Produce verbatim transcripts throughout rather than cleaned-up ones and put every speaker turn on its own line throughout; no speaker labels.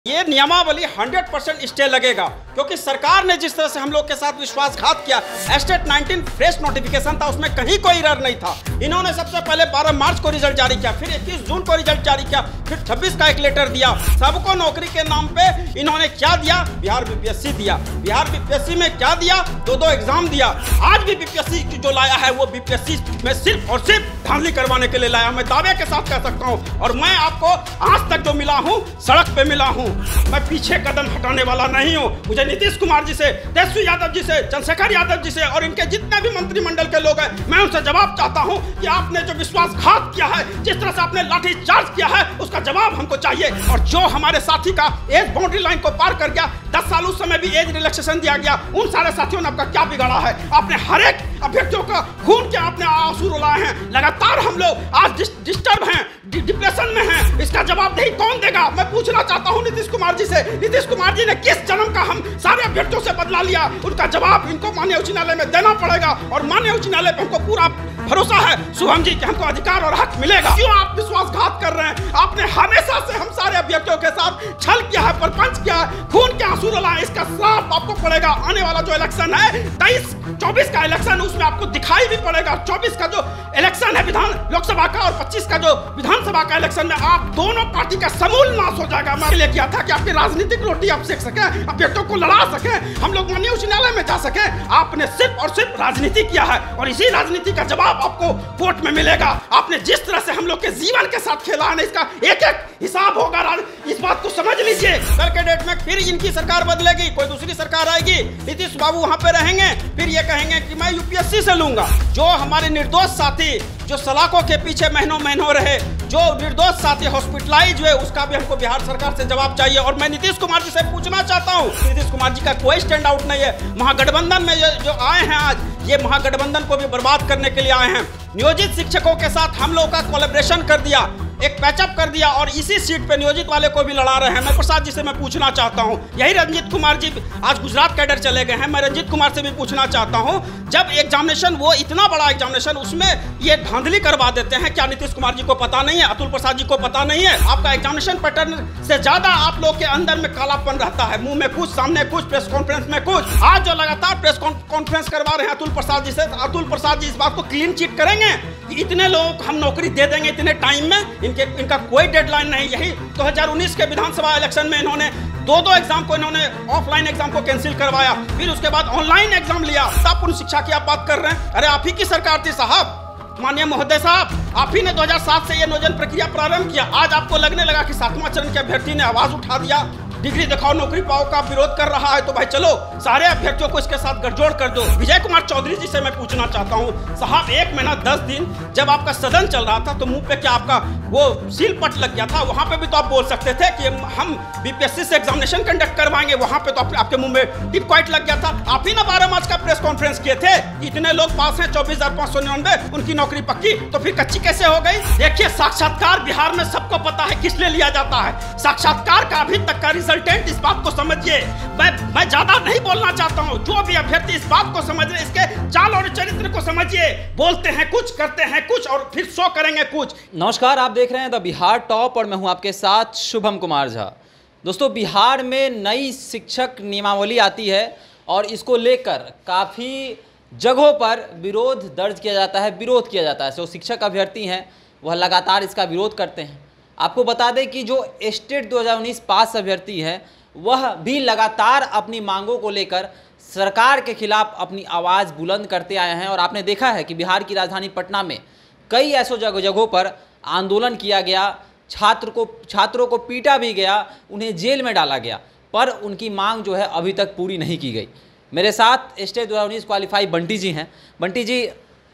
ये नियमावली सौ परसेंट स्टे लगेगा क्योंकि सरकार ने जिस तरह से हम लोग के साथ विश्वासघात किया। एस्टेट उन्नीस फ्रेश नोटिफिकेशन था, उसमें कहीं कोई एरर नहीं था। इन्होंने सबसे पहले बारह मार्च को रिजल्ट जारी किया, फिर इक्कीस जून को रिजल्ट जारी किया, फिर छब्बीस का एक लेटर दिया। सबको नौकरी के नाम पे इन्होंने क्या दिया? बिहार बीपीएससी दिया। बिहार बीपीएससी में क्या दिया? दो दो एग्जाम दिया। आज भी बीपीएससी जो लाया है वो बीपीएससी में सिर्फ और सिर्फ धांधली करवाने के लिए लाया। मैं दावे के साथ कह सकता हूँ, और मैं आपको आज तक जो मिला हूँ सड़क पे मिला हूँ, मैं पीछे कदम हटाने वाला नहीं हूं। मुझे नीतीश कुमार जी से, तेजस्वी यादव जी से, चंद्रशेखर यादव जी से और इनके जितने भी मंत्रिमंडल के लोग हैं, मैं उनसे जवाब चाहता हूं कि आपने जो विश्वासघात किया है, जिस तरह से आपने लाठी चार्ज किया है, उसका जवाब हमको चाहिए। और जो हमारे साथी का एज बाउंड्री लाइन को पार कर गया, दस साल उस समय भी एज रिलैक्सेशन दिया गया, उन सारे साथियों ने आपका क्या बिगाड़ा है? आपने हर एक अभ्यर्थियों का खून के आपने आंसू रुलाए हैं। लगातार हम लोग आज डिस्टर्ब हैं, डिप्रेशन में हैं। इसका जवाब नहीं कौन देगा? मैं पूछना चाहता हूं नीतीश कुमार जी से, नीतीश कुमार जी ने किस जन्म का हम सारे अभ्यर्थियों से बदला लिया? उनका जवाब इनको माननीय उच्च न्यायालय में देना पड़ेगा। और माननीय उच्च न्यायालय पे हमको पूरा भरोसा है शुभम जी कि हमको अधिकार और हक मिलेगा। क्यों आप विश्वासघात कर रहे हैं? आपने हमेशा से हम सारे अभ्यर्थियों के साथ छल किया है, परपंच किया है, खून के आंसू रुलाए। इसका श्राप आपको पड़ेगा। आने वाला जो इलेक्शन है तेईस चौबीस का इलेक्शन, उसमें आपको दिखाई भी पड़ेगा। चौबीस का जो इलेक्शन है विधान लोकसभा का और पच्चीस का जो विधानसभा का इलेक्शन में आप दोनों पार्टी का समूल नाश हो जाएगा। मैं ले किया था कि आपकी राजनीतिक रोटी आप सेक सके, अभ्यर्थियों को लड़ा सके, हम लोग माननीय उच्च न्यायालय में जा सके। आपने सिर्फ और सिर्फ राजनीति किया है और इसी राजनीति का जवाब आपको कोर्ट में मिलेगा। आपने जिस तरह से हम लोग के जीवन के साथ खेला है, इसका एक एक हिसाब होगा। इस बात को समझ लीजिए। कल के डेट में फिर इनकी सरकार बदलेगी, कोई दूसरी सरकार आएगी, नीतीश बाबू वहां पे रहेंगे, फिर ये कहेंगे कि मैं यूपीएससी से लूंगा। जो हमारे निर्दोष साथी जो सलाखों के पीछे महीनों महीनों रहे, जो निर्दोष साथी हॉस्पिटलाइज हुए, उसका भी हमको बिहार सरकार से जवाब चाहिए। और मैं नीतीश कुमार जी से पूछना चाहता हूँ, नीतीश कुमार जी का कोई स्टैंड आउट नहीं है। महागठबंधन में जो आए हैं आज, ये महागठबंधन को भी बर्बाद करने के लिए आए हैं। नियोजित शिक्षकों के साथ हम लोग का कोलैबोरेशन कर दिया, एक पैचअप कर दिया और इसी सीट पे नियोजित वाले को भी लड़ा रहे हैं। मैं प्रसाद जी से मैं पूछना चाहता हूं, यही रंजीत कुमार जी आज गुजरात कैडर चले गए हैं, मैं रंजीत कुमार से भी पूछना चाहता हूं, जब एग्जामिनेशन वो इतना बड़ा एग्जामिनेशन उसमें ये धांधली करवा देते हैं, क्या नीतीश कुमार जी को पता नहीं है? अतुल प्रसाद जी को पता नहीं है? आपका एग्जामिनेशन पैटर्न से ज्यादा आप लोग के अंदर में कालापन रहता है, मुंह में कुछ, सामने कुछ, प्रेस कॉन्फ्रेंस में कुछ। आज जो लगातार प्रेस कॉन्फ्रेंस करवा रहे हैं अतुल प्रसाद जी से, अतुल प्रसाद जी इस बात को क्लीन चिट करेंगे कि इतने लोगों को हम नौकरी दे देंगे इतने टाइम में? इनके इनका कोई डेडलाइन नहीं। यही दो हज़ार उन्नीस के विधानसभा इलेक्शन में इन्होंने दो दो एग्जाम को इन्होंने ऑफलाइन एग्जाम को कैंसिल करवाया, फिर उसके बाद ऑनलाइन एग्जाम लिया। तब पूर्ण शिक्षा की आप बात कर रहे हैं? अरे आप ही की सरकार थी साहब, माननीय महोदय साहब, आप ही ने दो हज़ार सात से ये नियोजन प्रक्रिया प्रारंभ किया। आज आपको लगने लगा कि सातवां चरण के अभ्यर्थी ने आवाज उठा दिया, डिग्री दिखाओ नौकरी पाओ का विरोध कर रहा है, तो भाई चलो सारे अभ्यर्थियों को इसके साथ गठजोड़ कर दो। विजय कुमार चौधरी जी से मैं पूछना चाहता हूं, साहब एक महीना दस दिन जब आपका सदन चल रहा था तो मुंह पे क्या आपका वो सील पट लग गया था? वहां पे भी तो आप बोल सकते थे कि हम बीपीएससी से एग्जामिनेशन कंडक्ट करवाएंगे, वहां पे तो आप, आपके मुंह में टिप क्वाइट लग गया था। आप ही ना बारह मार्च का प्रेस कॉन्फ्रेंस किए थे, इतने लोग पास हैं, चौबीस हजार पांच सौ निन्यानवे, उनकी नौकरी पक्की, तो फिर कच्ची कैसे हो गई? देखिए, साक्षात्कार बिहार में सबको पता है किस लिए लिया जाता है। साक्षात्कार का अभी तक का रिजल्टेंट इस बात को समझिए। मैं मैं ज्यादा नहीं बोलना चाहता हूं, जो भी अभ्यर्थी इस बात को समझ रहे, इसके चाल और चरित्र को समझिए। बोलते हैं कुछ, करते हैं कुछ और फिर शो करेंगे कुछ।
नमस्कार, आप देख रहे हैं द बिहार टॉप और मैं हूं आपके साथ शुभम कुमार झा। दोस्तों, बिहार में नई शिक्षक नियमावली आती है और इसको लेकर काफ़ी जगहों पर विरोध दर्ज किया जाता है, विरोध किया जाता है। जो शिक्षक अभ्यर्थी हैं वह लगातार इसका विरोध करते हैं। आपको बता दें कि जो स्टेट दो हज़ार उन्नीस पास अभ्यर्थी हैं वह भी लगातार अपनी मांगों को लेकर सरकार के खिलाफ अपनी आवाज़ बुलंद करते आए हैं। और आपने देखा है कि बिहार की राजधानी पटना में कई ऐसो जगह जगहों पर आंदोलन किया गया, छात्र को छात्रों को पीटा भी गया, उन्हें जेल में डाला गया, पर उनकी मांग जो है अभी तक पूरी नहीं की गई। मेरे साथ स्टेट दो हज़ार उन्नीस क्वालिफाई बंटी जी हैं। बंटी जी,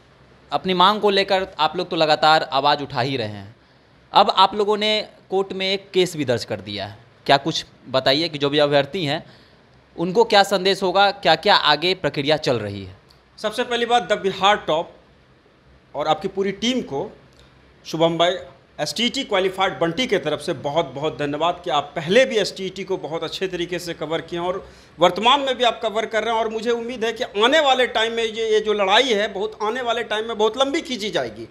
अपनी मांग को लेकर आप लोग तो लगातार आवाज़ उठा ही रहे हैं। अब आप लोगों ने कोर्ट में एक केस भी दर्ज कर दिया है, क्या कुछ बताइए कि जो भी अभ्यर्थी हैं उनको क्या संदेश होगा, क्या क्या आगे प्रक्रिया चल रही है?
सबसे पहली बात, द बिहार टॉप और आपकी पूरी टीम को, शुभम भाई, एसटीईटी क्वालिफाइड बंटी के तरफ से बहुत बहुत धन्यवाद कि आप पहले भी एसटीईटी को बहुत अच्छे तरीके से कवर किए और वर्तमान में भी आप कवर कर रहे हैं। और मुझे उम्मीद है कि आने वाले टाइम में ये ये जो लड़ाई है बहुत आने वाले टाइम में बहुत लंबी खींची जाएगी।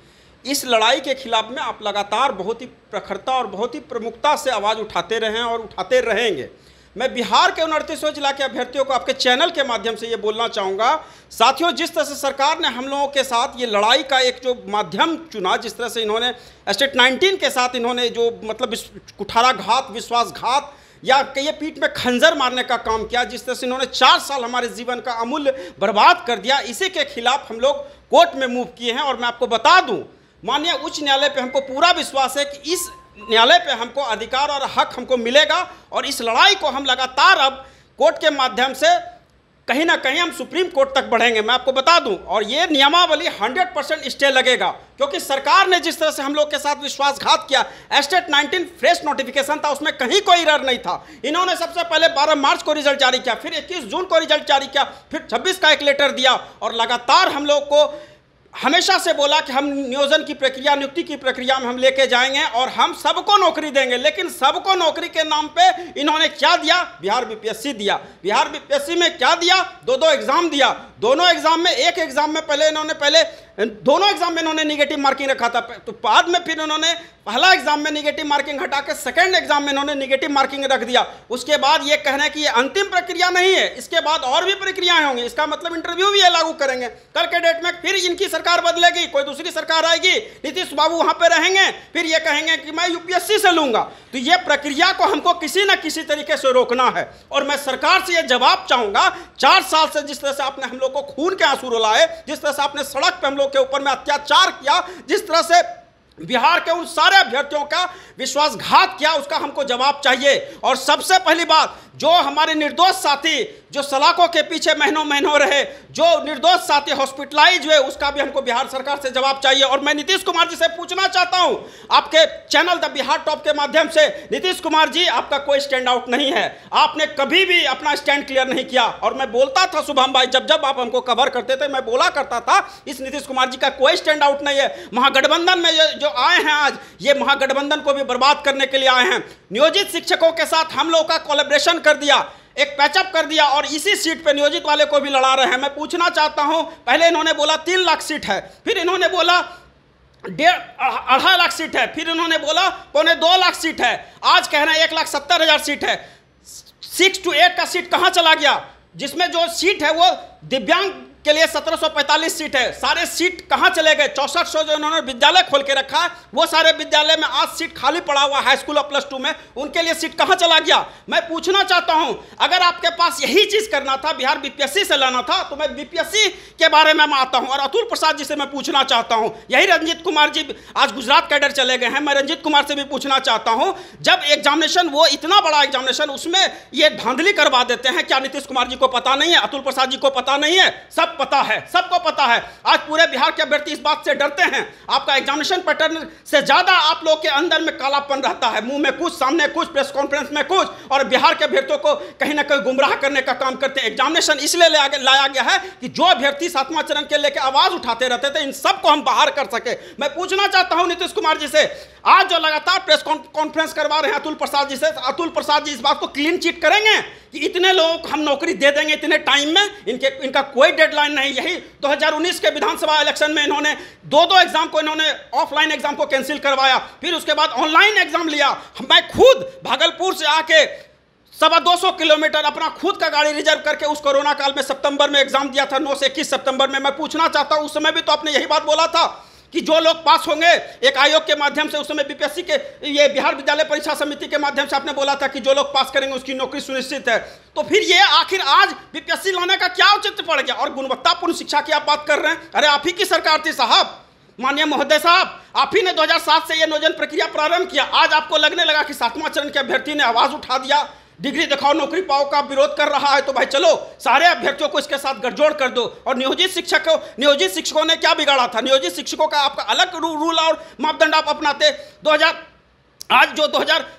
इस लड़ाई के खिलाफ में आप लगातार बहुत ही प्रखरता और बहुत ही प्रमुखता से आवाज़ उठाते रहे हैं और उठाते रहेंगे। मैं बिहार के उन अड़तीसों जिला के अभ्यर्थियों को आपके चैनल के माध्यम से ये बोलना चाहूँगा, साथियों, जिस तरह से सरकार ने हम लोगों के साथ ये लड़ाई का एक जो माध्यम चुना, जिस तरह से इन्होंने एस्टेट नाइनटीन के साथ इन्होंने जो मतलब कुठाराघात, विश्वासघात या कई पीठ में खंजर मारने का काम किया, जिस तरह से इन्होंने चार साल हमारे जीवन का अमूल्य बर्बाद कर दिया, इसी के खिलाफ हम लोग कोर्ट में मूव किए हैं। और मैं आपको बता दूं, माननीय उच्च न्यायालय पे हमको पूरा विश्वास है कि इस न्यायालय पे हमको अधिकार और हक हमको मिलेगा और इस लड़ाई को हम लगातार अब कोर्ट के माध्यम से कहीं ना कहीं हम सुप्रीम कोर्ट तक बढ़ेंगे। मैं आपको बता दूं, और ये नियमावली हंड्रेड परसेंट स्टे लगेगा, क्योंकि सरकार ने जिस तरह से हम लोग के साथ विश्वासघात किया, एस्टेट नाइनटीन फ्रेश नोटिफिकेशन था, उसमें कहीं कोई एरर नहीं था। इन्होंने सबसे पहले बारह मार्च को रिजल्ट जारी किया, फिर इक्कीस जून को रिजल्ट जारी किया, फिर छब्बीस का एक लेटर दिया और लगातार हम लोग को हमेशा से बोला कि हम नियोजन की प्रक्रिया, नियुक्ति की प्रक्रिया में हम लेके जाएंगे और हम सबको नौकरी देंगे। लेकिन सबको नौकरी के नाम पे इन्होंने क्या दिया? बिहार बीपीएससी दिया। बिहार बीपीएससी में क्या दिया? दो दो एग्जाम दिया। दोनों एग्जाम में, एक एग्जाम में पहले इन्होंने पहले दोनों एग्जाम में इन्होंने निगेटिव मार्किंग रखा था, तो बाद में फिर इन्होंने पहला एग्जाम में निगेटिव मार्किंग हटा के सेकेंड एग्जाम में इन्होंने निगेटिव मार्किंग रख दिया। उसके बाद ये कहना है कि ये अंतिम प्रक्रिया नहीं है, इसके बाद और भी प्रक्रियाएं होंगी, इसका मतलब इंटरव्यू भी ये लागू करेंगे। कल के डेट में फिर इनकी सरकार बदलेगी, कोई दूसरी सरकार आएगी, नीतीश बाबू वहां पे रहेंगे, फिर ये कहेंगे कि मैं यूपीएससी से लूंगा। तो ये प्रक्रिया को हमको किसी न किसी तरीके से रोकना है और मैं सरकार से ये जवाब चाहूंगा, चार साल से जिस तरह से आपने हम लोग को खून के आंसू रुलाए, जिस तरह से आपने सड़क पे हम लोग के ऊपर में अत्याचार किया, जिस तरह से बिहार के उन सारे अभ्यर्थियों का विश्वासघात किया, उसका हमको जवाब चाहिए। और सबसे पहली बात, जो हमारे निर्दोष साथी जो सलाखों के पीछे महीनों महीनों रहे, जो निर्दोष साथी हॉस्पिटलाइज हुए, उसका भी हमको बिहार सरकार से जवाब चाहिए। और मैं नीतीश कुमार जी से पूछना चाहता हूं, आपके चैनल द बिहार टॉप के माध्यम से, नीतीश कुमार जी, आपका कोई स्टैंड आउट नहीं है, आपने कभी भी अपना स्टैंड क्लियर नहीं किया। और मैं बोलता था शुभम भाई, जब जब आप हमको कवर करते थे, मैं बोला करता था इस नीतीश कुमार जी का कोई स्टैंड आउट नहीं है। महागठबंधन में जो आए हैं आज, ये महागठबंधन को भी बर्बाद करने के लिए आए हैं। नियोजित शिक्षकों के साथ हम लोग का कोलैबोरेशन कर दिया, एक पैचअप कर दिया और इसी सीट पे नियोजित वाले को भी लड़ा रहे हैं। मैं पूछना चाहता हूं, पहले इन्होंने बोला तीन लाख सीट है, फिर इन्होंने बोला डेढ़ अढ़ाई लाख सीट है, फिर इन्होंने बोला पौने दो लाख सीट है, आज कह रहे हैं एक लाख सत्तर हजार सीट है। सिक्स टू एट का सीट कहां चला गया? जिसमें जो सीट है वो दिव्यांग के लिए सत्रह सौ पैंतालीस सीट है, सारे सीट कहां चले गए? चौसठ सौ जो इन्होंने विद्यालय खोल के रखा है, वो सारे विद्यालय में आज सीट खाली पड़ा हुआ, हाई स्कूल और प्लस टू में, उनके लिए सीट कहां चला गया? मैं पूछना चाहता हूं, अगर आपके पास यही चीज करना था, बिहार बीपीएससी से लाना था, तो मैं बीपीएससी के बारे में मैं आता हूं। और अतुल प्रसाद जी से मैं पूछना चाहता हूं, यही रंजीत कुमार जी आज गुजरात कैडर चले गए हैं, मैं रंजीत कुमार से भी पूछना चाहता हूं, जब एग्जामिनेशन, वो इतना बड़ा एग्जामिनेशन, उसमें ये धांधली करवा देते हैं, क्या नीतीश कुमार जी को पता नहीं है? अतुल प्रसाद जी को पता नहीं है? सब पता है, सबको पता है। आज पूरे बिहार के अभ्यर्थी इस बात से डरते हैं, आपका एग्जामिनेशन पैटर्न से ज्यादा आप लोग के अंदर में कालापन रहता है, मुंह में कुछ, सामने कुछ, प्रेस कॉन्फ्रेंस में कुछ, और बिहार के अभ्यर्थियों को कहीं ना कहीं गुमराह करने का काम करते हैं। एग्जामिनेशन इसलिए लाया गया है कि जो अभ्यर्थी सातवां चरण के लेकर आवाज उठाते रहते थे, इन सबको हम बाहर कर सके। मैं पूछना चाहता हूं नीतीश कुमार जी से, आज जो लगातार प्रेस कॉन्फ्रेंस करवा रहे हैं अतुल प्रसाद जी से, अतुल प्रसाद जी इस बात को क्लीन चिट करेंगे कि इतने लोगों को हम नौकरी दे देंगे इतने टाइम में? इनके इनका कोई डेडलाइन नहीं। यही दो हज़ार उन्नीस के विधानसभा इलेक्शन में इन्होंने दो दो एग्जाम को, इन्होंने ऑफलाइन एग्जाम को कैंसिल करवाया, फिर उसके बाद ऑनलाइन एग्जाम लिया। मैं खुद भागलपुर से आके सवा दो सौ किलोमीटर अपना खुद का गाड़ी रिजर्व करके उस कोरोना काल में सितंबर में एग्जाम दिया था, नौ से इक्कीस सितंबर में। मैं पूछना चाहता हूं, उस समय भी तो आपने यही बात बोला था कि जो लोग पास होंगे, एक आयोग के माध्यम से, उस समय बीपीएससी के, ये बिहार विद्यालय परीक्षा समिति के माध्यम से आपने बोला था कि जो लोग पास करेंगे उसकी नौकरी सुनिश्चित है। तो फिर ये आखिर आज बीपीएससी लाने का क्या औचित्य पड़ गया? और गुणवत्तापूर्ण शिक्षा की आप बात कर रहे हैं, अरे आप ही की सरकार थी साहब, माननीय महोदय साहब, आप ही ने दो हज़ार सात से ये नियोजन प्रक्रिया प्रारंभ किया। आज आपको लगने लगा कि सातवां चरण के अभ्यर्थी ने आवाज उठा दिया, डिग्री दिखाओ नौकरी पाओ का विरोध कर रहा है, तो भाई चलो सारे अभ्यर्थियों को इसके साथ गठजोड़ कर दो। और नियोजित शिक्षकों नियोजित शिक्षकों ने क्या बिगाड़ा था? नियोजित शिक्षकों का आपका अलग रू, रूल और मापदंड आप अपनाते। दो हज़ार आज जो दो हज़ार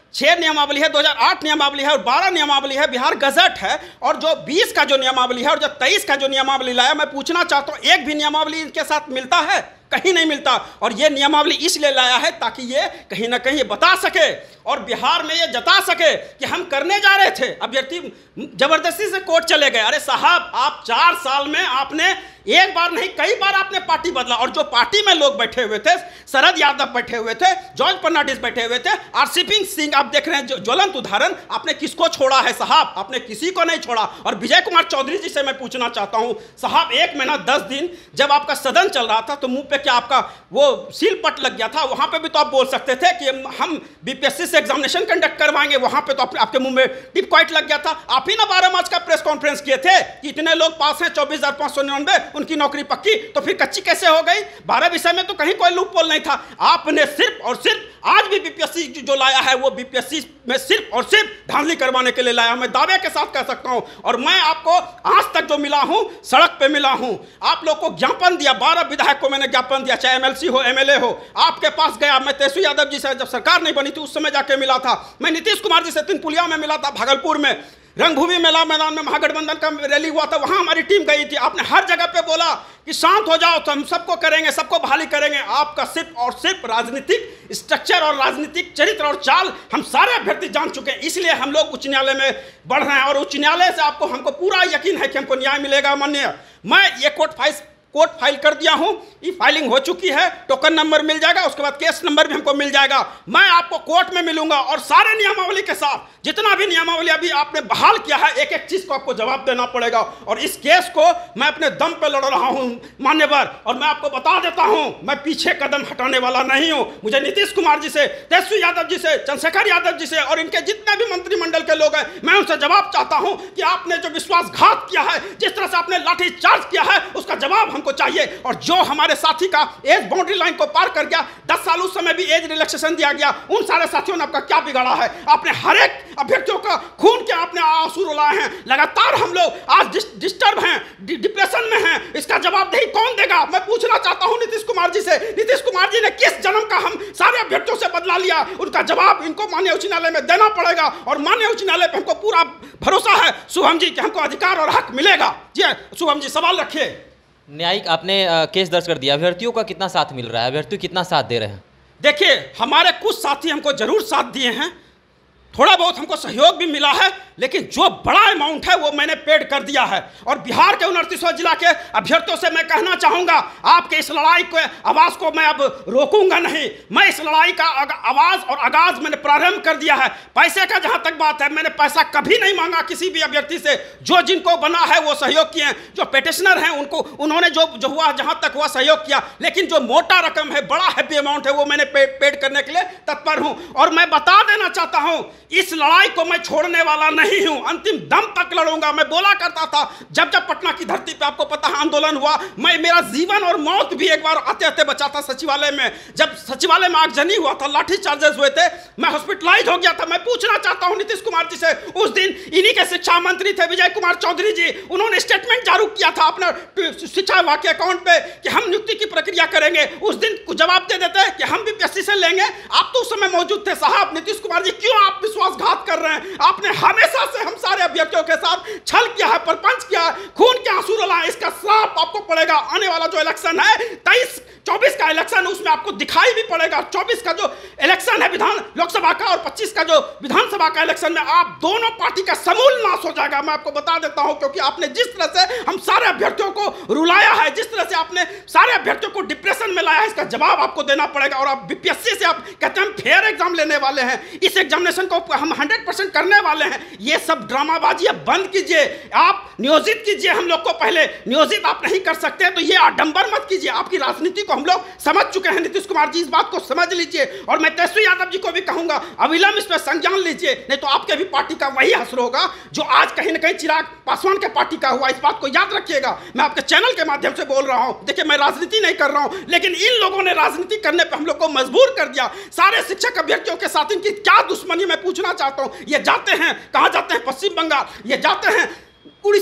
छह नियमावली है, दो हज़ार आठ नियमावली है और बारह नियमावली है, बिहार गजट है। और जो बीस का जो नियमावली है और जो तेईस का जो नियमावली लाया, मैं पूछना चाहता हूँ एक भी नियमावली इनके साथ मिलता है? कहीं नहीं मिलता। और ये नियमावली इसलिए लाया है ताकि ये कहीं ना कहीं ये बता सके और बिहार में ये जता सके कि हम करने जा रहे थे। अभ्यर्थी जबरदस्ती से कोर्ट चले गए। अरे साहब, आप चार साल में आपने एक बार नहीं कई बार आपने पार्टी बदला। और जो पार्टी में लोग बैठे हुए थे, शरद यादव बैठे हुए थे, जॉर्ज फर्नांडिस बैठे हुए थे, आरसीपी सिंह आप देख रहे हैं ज्वलंत उदाहरण। आपने किसको छोड़ा है साहब? आपने किसी को नहीं छोड़ा। और विजय कुमार चौधरी जी से मैं पूछना चाहता हूं साहब, एक महीना दस दिन जब आपका सदन चल रहा था तो मुंह पे क्या आपका वो सील पट लग गया था? वहां पे भी तो आप बोल सकते थे कि हम बीपीएससी से एग्जामिनेशन कंडक्ट करवाएंगे। वहां पे तो आप, आपके मुंह में टिप क्वाइट लग गया था। आप ही ना बारह मार्च का प्रेस कॉन्फ्रेंस किए थे कि इतने लोग पास हैं, चौबीस हजार पांच सौ निन्यानवे, उनकी नौकरी पक्की। तो फिर कच्ची कैसे हो गई? बारह विषय में तो कहीं कोई लूप पोल नहीं था। आपने सिर्फ और सिर्फ आज भी बीपीएससी जो लाया है वो बीपीएससी में सिर्फ और सिर्फ धांधली करवाने के लिए लाया। मैं दावे के साथ कह सकता हूं। और मैं आपको आज तक जो मिला हूं, सड़क पे मिला हूं, आप लोग को ज्ञापन दिया, बारह विधायक को मैंने ज्ञापन दिया, चाहे एमएलसी हो एमएलए हो। आपके पास गया, मैं तेजस्वी यादव जी से जब सरकार नहीं बनी थी उस समय जाके मिला था। मैं नीतीश कुमार जी से तिनपुलिया में मिला था, भागलपुर में रंगभूमि मेला मैदान में महागठबंधन का रैली हुआ था, वहां हमारी टीम गई थी। आपने हर जगह पे बोला कि शांत हो जाओ, तो हम सबको करेंगे, सबको बहाली करेंगे। आपका सिर्फ और सिर्फ राजनीतिक स्ट्रक्चर और राजनीतिक चरित्र और चाल हम सारे अभ्यर्थी जान चुके हैं। इसलिए हम लोग उच्च न्यायालय में बढ़ रहे हैं और उच्च न्यायालय से आपको हमको पूरा यकीन है कि हमको न्याय मिलेगा। माननीय, मैं ये कोर्ट फाइल कोर्ट फाइल कर दिया हूं, ये फाइलिंग हो चुकी है, टोकन नंबर मिल जाएगा, उसके बाद केस नंबर भी हमको मिल जाएगा। मैं आपको कोर्ट में मिलूंगा और सारे नियमावली के साथ जितना भी नियमावली अभी आपने बहाल किया है, एक एक चीज को आपको जवाब देना पड़ेगा। और इस केस को मैं अपने दम पे लड़ रहा हूं मान्यवर। और मैं आपको बता देता हूं, मैं पीछे कदम हटाने वाला नहीं हूं। मुझे नीतीश कुमार जी से, तेजस्वी यादव जी से, चंद्रशेखर यादव जी से और इनके जितने भी मंत्रिमंडल के लोग हैं, मैं उनसे जवाब चाहता हूं कि आपने जो विश्वासघात किया है, जिस तरह से आपने लाठीचार्ज किया है, उसका जवाब हमको चाहिए। और जो हमारे साथी का एज बाउंड्री लाइन को पार कर गया, दस साल उस समय भी एज रिलैक्सेशन दिया गया, उन सारे साथियों ने आपका क्या बिगाड़ा है? आपने हर एक अभ्यर्थियों का खून के आपने आंसू रुलाए हैं। लगातार हम लोग आज डिस्टर्ब हैं, डिप्रेशन में हैं। इसका जवाबदेही कौन देगा? मैं पूछना चाहता हूं नीतीश कुमार जी से, नीतीश कुमार जी ने किस जन्म का हम सारे अभ्यर्थियों से बदला लिया? उनका जवाब इनको माननीय उच्च न्यायालय में देना पड़ेगा। और माननीय उच्च न्यायालय पर हमको पूरा भरोसा है शुभम जी कि हमको अधिकार और हक मिलेगा। जी शुभम जी, सवाल रखिए।
न्यायिक, आपने आ, केस दर्ज कर दिया, अभ्यर्थियों का कितना साथ मिल रहा है? अभ्यर्थी कितना साथ दे रहे हैं?
देखिए, हमारे कुछ साथी हमको जरूर साथ दिए हैं, थोड़ा बहुत हमको सहयोग भी मिला है, लेकिन जो बड़ा अमाउंट है वो मैंने पेड कर दिया है। और बिहार के उनतीसवें जिला के अभ्यर्थियों से मैं कहना चाहूंगा, आपके इस लड़ाई को आवाज को मैं अब रोकूंगा नहीं। मैं इस लड़ाई का आवाज और आगाज मैंने प्रारंभ कर दिया है। पैसे का जहां तक बात है, मैंने पैसा कभी नहीं मांगा किसी भी अभ्यर्थी से। जो जिनको बना है वो सहयोग किए, जो पेटिशनर हैं उनको उन्होंने जो जो हुआ जहां तक हुआ सहयोग किया। लेकिन जो मोटा रकम है, बड़ा हैप्पी अमाउंट है, वो मैंने पेड करने के लिए तत्पर हूं। और मैं बता देना चाहता हूं, इस लड़ाई को मैं छोड़ने वाला नहीं हूं, अंतिम दम तक लड़ूंगा। मैं बोला करता था, जब जब पटना की धरती पे आपको पता है आंदोलन हुआ, मैं मेरा जीवन और मौत भी एक बार आते आते बचा था सचिवालय में। जब सचिवालय में आगजनी हुआ था, लाठी चार्जेस हुए थे, मैं हॉस्पिटलाइज हो गया था। मैं पूछना चाहता हूं नीतीश कुमार जी से, उस दिन इन्हीं के शिक्षा मंत्री थे विजय कुमार चौधरी जी, उन्होंने स्टेटमेंट जारी किया था अपना शिक्षा विभाग के अकाउंट पे कि हम नियुक्ति की प्रक्रिया करेंगे। उस दिन जवाब दे देते कि हम भी बीपीएससी से लेंगे। आप तो उस समय मौजूद थे साहब। नीतीश कुमार जी, क्यों आप विश्वासघात कर रहे हैं? आपने हमेशा से हम सारे अभ्यर्थियों के साथ छल किया है, प्रपंच किया है, खून के आंसू रुलाए। इसका श्राप आपको पड़ेगा। आने वाला जो इलेक्शन है, तेईस चौबीस का इलेक्शन, उसमें आपको दिखाई भी पड़ेगा। चौबीस का जो इलेक्शन है विधान लोकसभा का और पच्चीस का जो विधानसभा का इलेक्शन में आप दोनों पार्टी का समूल नाश हो जाएगा। मैं आपको बता देता हूं, क्योंकि आपने जिस तरह से हम सारे अभ्यर्थियों को रुलाया है, जिस तरह से आपने सारे अभ्यर्थियों को डिप्रेशन में लाया है, इसका जवाब आपको देना पड़ेगा। और आप बीपीएससी से आप कहते हैं हम फेयर एग्जाम लेने वाले हैं, इस एग्जामिनेशन को हम हंड्रेड परसेंट करने वाले हैं। ये सब ड्रामाबाजी अब बंद कीजिए। आप नियोजित कीजिए हम लोग को, पहले नियोजित आप नहीं कर सकते तो ये आडंबर मत कीजिए। आपकी राजनीति को हम लोग समझ चुके हैं। नीतीश कुमार जी, इस बात को समझ लीजिए। और मैं तेजस्वी यादव जी को भी कहूंगा, अविलंब इस पर संज्ञान लीजिए, नहीं तो आपके भी पार्टी का वही हश्र होगा जो आज कहीं ना कहीं चिराग पासवान के पार्टी का हुआ। इस बात को याद रखिएगा। मैं आपके चैनल के माध्यम से बोल रहा हूं। देखिए, मैं राजनीति नहीं कर रहा हूं, लेकिन इन लोगों ने राजनीति करने पर हम लोग को मजबूर कर दिया। सारे शिक्षक अभ्यर्थियों के साथ इनकी क्या दुश्मनी, मैं पूछना चाहता हूं। ये जाते हैं, कहां जाते हैं? पश्चिम बंगाल, ये जाते हैं उड़ीसा,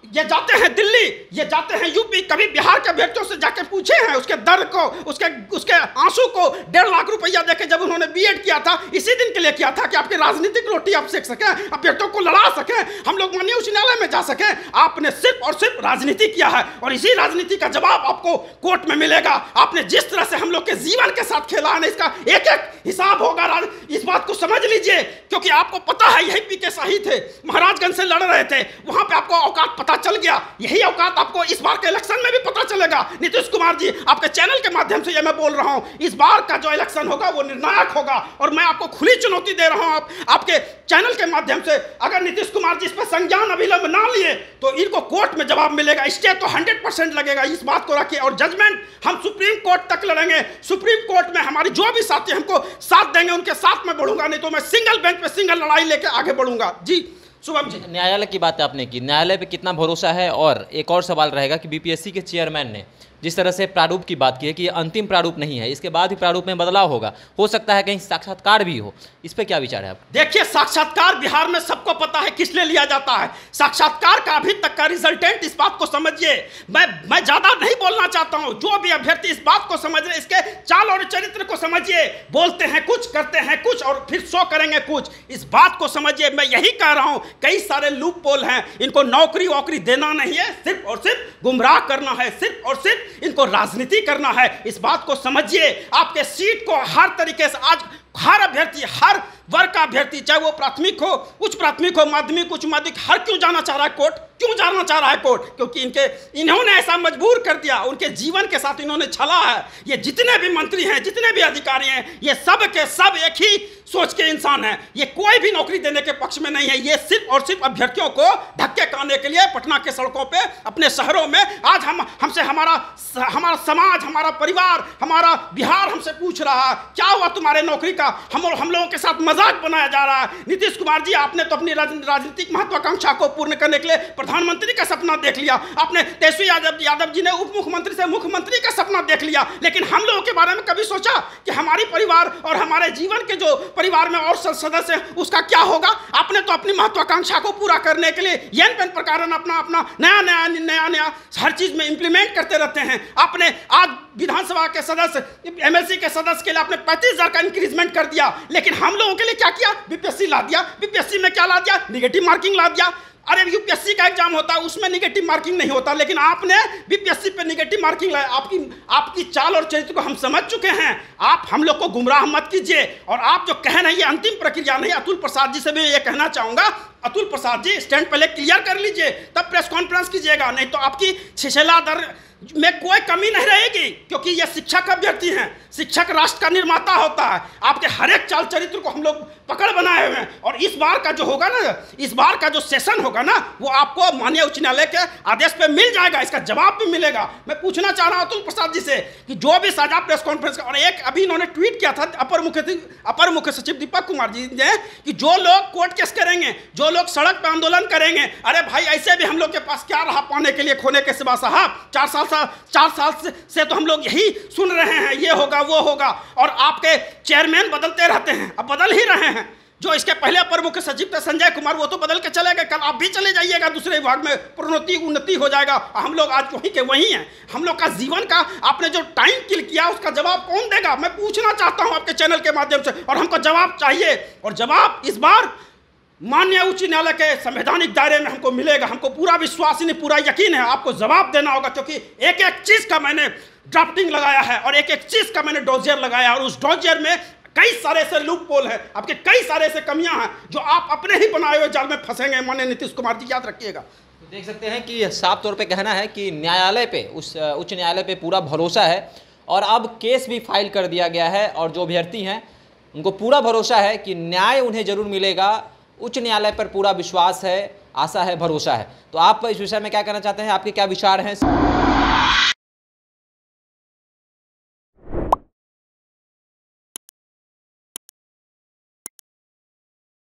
ये जाते हैं दिल्ली, ये जाते हैं यूपी, कभी बिहार के अभ्यर्थियों से जाके पूछे हैं उसके दर्द को, उसके उसके आंसू को? डेढ़ लाख रुपया देके जब उन्होंने बीएड किया था, इसी दिन के लिए किया था कि आपकी राजनीतिक रोटी आप सेक सकें, अभ्यर्थियों को लड़ा सकें, हम लोग माननीय उच्च न्यायालय में जा सकें। आपने सिर्फ और सिर्फ राजनीति किया है और इसी राजनीति का जवाब आपको कोर्ट में मिलेगा। आपने जिस तरह से हम लोग के जीवन के साथ खेला है, इसका एक एक हिसाब होगा। इस बात को समझ लीजिए, क्योंकि आपको पता है यही पी के शाही थे, महाराजगंज से लड़ रहे थे, वहां पे आपको औकात पता चल गया। यही औकात आपको इस बार के इलेक्शन में भी पता चलेगा। नीतीश कुमार जी, आपके चैनल के माध्यम से ये मैं बोल रहा हूं, इस बार का जो इलेक्शन होगा वो निर्णायक होगा और मैं आपको खुली चुनौती दे रहा हूं आप, आपके चैनल के माध्यम से। अगर नीतीश कुमार जी इस पर संज्ञान अभिलंब ना लिए तो इनको कोर्ट में जवाब मिलेगा। स्टे तो हंड्रेड परसेंट लगेगा, इस बात को रखिए। और जजमेंट हम सुप्रीम कोर्ट तक लड़ेंगे। सुप्रीम कोर्ट में हमारी जो भी साथी हमको साथ देंगे उनके साथ में बढ़ूंगा, नहीं तो मैं सिंगल बेंच पे सिंगल लड़ाई लेके आगे बढ़ूंगा। जी शुभम जी,
न्यायालय की बात आपने की, न्यायालय पे कितना भरोसा है? और एक और सवाल रहेगा कि बीपीएससी के चेयरमैन ने जिस तरह से प्रारूप की बात की है कि ये अंतिम प्रारूप नहीं है, इसके बाद भी प्रारूप में बदलाव होगा, हो सकता है कहीं साक्षात्कार भी हो, इस पे क्या विचार है आप?
देखिए, साक्षात्कार बिहार में सबको पता है किस लिए लिया जाता है। साक्षात्कार का अभी तक का रिजल्टेंट, इस बात को समझिए। मैं मैं ज्यादा नहीं बोलना चाहता हूं, जो भी अभ्यर्थी इस बात को समझ रहे, इसके चाल और चरित्र को समझिए। बोलते हैं कुछ, करते हैं कुछ और फिर शो करेंगे कुछ, इस बात को समझिए। मैं यही कह रहा हूं, कई सारे लूप पोल हैं, इनको नौकरी वोकरी देना नहीं है, सिर्फ और सिर्फ गुमराह करना है, सिर्फ और सिर्फ इनको राजनीति करना है। इस बात को समझिए। आपके सीट को हर तरीके से आज हर अभ्यर्थी, हर वर्ग का अभ्यर्थी, चाहे वो प्राथमिक हो, उच्च प्राथमिक हो, माध्यमिक, उच्च माध्यमिक, हर क्यों जाना चाह रहा है कोर्ट? क्यों जाना चाह रहा है कोर्ट? क्योंकि इनके इन्होंने ऐसा मजबूर कर दिया, उनके जीवन के साथ इन्होंने छला है। ये जितने भी मंत्री हैं, जितने भी अधिकारी हैं, ये सब के सब एक ही सोच के इंसान हैं। ये कोई भी नौकरी देने के पक्ष में नहीं है। ये सिर्फ और सिर्फ अभ्यर्थियों को धक्के खाने के लिए पटना के सड़कों पे, अपने शहरों में आज हम हमसे हमारा हमारा समाज, हमारा परिवार, हमारा बिहार हमसे पूछ रहा है क्या हुआ तुम्हारे नौकरी का? हम हम लोगों के साथ मजाक बनाया जा रहा है। नीतीश कुमार जी, आपने तो अपनी राजनीतिक महत्वाकांक्षा को पूर्ण करने के लिए प्रधानमंत्री का सपना देख लिया। आपने तेजस्वी यादव यादव जी ने उप मुख्यमंत्री से मुख्यमंत्री का सपना देख लिया। लेकिन हम लोगों के बारे में कभी सोचा कि हमारी परिवार और हमारे जीवन के जो परिवार में और सदस्य हैं उसका क्या होगा? आपने तो अपनी महत्वाकांक्षा को पूरा करने के लिए येन पेन प्रकार अपना अपना नया नया नया नया हर चीज में इंप्लीमेंट करते रहते हैं। आपने आज विधानसभा के सदस्य, एमएलसी के सदस्य के लिए आपने पैंतीस हजार का इंक्रीजमेंट कर दिया। लेकिन हम लोगों के लिए क्या किया? बीपीएससी ला दिया। बीपीएससी में क्या ला दिया? निगेटिव मार्किंग ला दिया। अरे यूपीएससी का एग्जाम होता है, उसमें निगेटिव मार्किंग नहीं होता, लेकिन आपने बीपीएससी पे निगेटिव मार्किंग लाया। आपकी आपकी चाल और चरित्र को हम समझ चुके हैं। आप हम लोग को गुमराह मत कीजिए। और आप जो कह रहे हैं ये अंतिम प्रक्रिया नहीं। अतुल प्रसाद जी से भी ये कहना चाहूंगा, अतुल प्रसाद जी स्टैंड पहले क्लियर कर लीजिए, तब प्रेस कॉन्फ्रेंस कीजिएगा, नहीं तो आपकी छिछला दर में कोई कमी नहीं रहेगी। क्योंकि ये शिक्षक अभ्यर्थी हैं, शिक्षक राष्ट्र का निर्माता होता है। आपके हर एक चाल चरित्र को हम लोग पकड़ बनाए हुए हैं। और इस बार का जो होगा ना, इस बार का जो सेशन होगा ना, वो आपको माननीय उच्च न्यायालय के आदेश पे मिल जाएगा, इसका जवाब भी मिलेगा। मैं पूछना चाह रहा हूं अतुल प्रसाद जी से कि जो भी साझा प्रेस कॉन्फ्रेंस का, और एक अभी इन्होंने ट्वीट किया था अपर मुख्य अपर मुख्य सचिव दीपक कुमार जी ने कि जो लोग कोर्ट केस करेंगे, जो लोग सड़क पर आंदोलन करेंगे, अरे भाई ऐसे भी हम लोग के पास क्या रहा पाने के लिए खोने के सिवा साहब? चार साल चार साल से, से तो हम लोग यही सुन रहे हैं, ये होगा वो होगा। और आपके चेयरमैन बदलते रहते हैं, अब बदल ही रहे हैं। जो इसके पहले अपर मुख्य सचिव थे संजय कुमार, वो तो बदल के चले गए, कल आप भी चले जाइएगा, दूसरे विभाग में प्रोन्नति उन्नति हो जाएगा। हम लोग आज वहीं के वहीं हैं। हम लोग का जीवन का आपने जो टाइम किल किया उसका जवाब कौन देगा? मैं पूछना चाहता हूं आपके चैनल के माध्यम से, और हमको जवाब चाहिए। और जवाब इस बार माननीय उच्च न्यायालय के संवैधानिक दायरे में हमको मिलेगा। हमको पूरा विश्वास नहीं, पूरा यकीन है आपको जवाब देना होगा। क्योंकि एक एक चीज का मैंने ड्राफ्टिंग लगाया है और एक एक चीज का मैंने डोजियर लगाया है, और उस डोजियर में कई सारे ऐसे लूप पोल है, आपके कई सारे ऐसे कमियां हैं जो आप अपने ही बनाए हुए जाल में फंसेंगे। माननीय नीतीश कुमार जी, याद रखिएगा।
तो देख सकते हैं कि साफ तौर पे कहना है कि न्यायालय पे, उस उच्च न्यायालय पे पूरा भरोसा है, और अब केस भी फाइल कर दिया गया है, और जो अभ्यर्थी हैं उनको पूरा भरोसा है कि न्याय उन्हें जरूर मिलेगा। उच्च न्यायालय पर पूरा विश्वास है, आशा है, भरोसा है। तो आप इस विषय में क्या कहना चाहते हैं? आपके क्या विचार हैं?